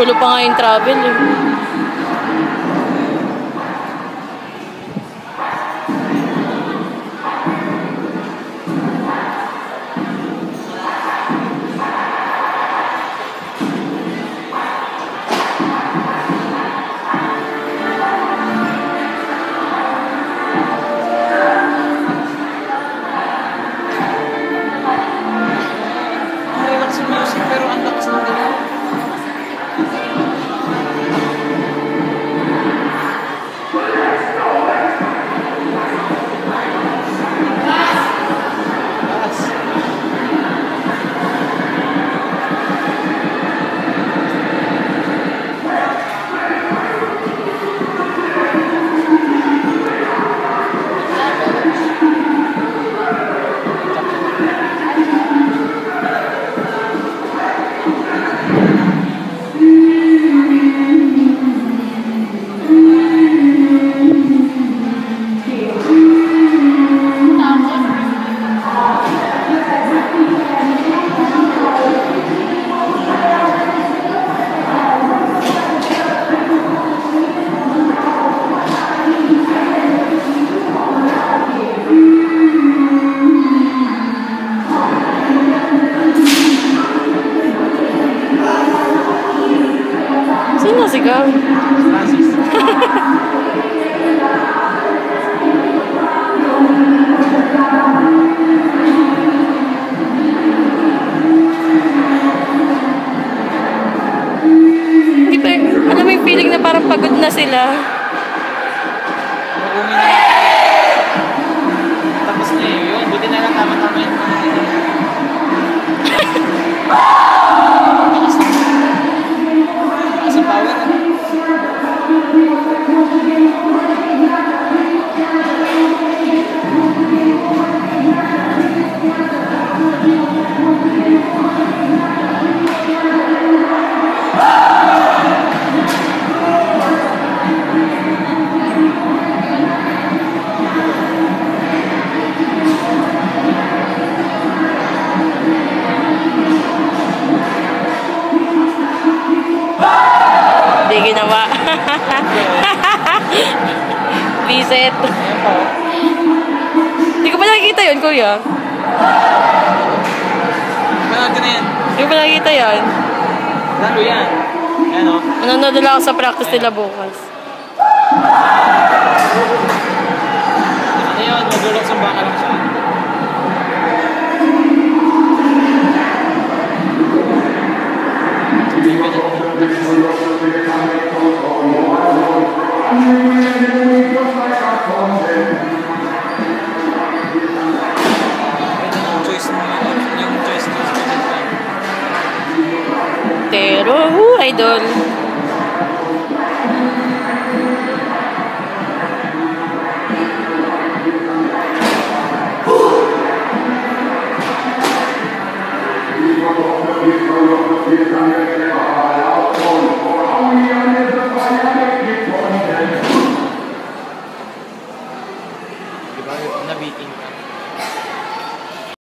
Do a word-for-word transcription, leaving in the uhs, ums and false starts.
Magulo pa nga yung travel eh. Sino sigaw? Hindi pa, alam mo yung feeling na parang pagod na sila. Tapos na yun, buti na lang tama-tama yun. Sa power. Hindi ginawa. Visit. Hindi ko pa nakikita yun, kuya. Manood ka na yan. Hindi ko pa nakikita yan. Lalo yan. Yan o. Manonood lang ako sa practice nila bukas. Ano yun? Magulok sa baka lang siya. Pero, uh, idol.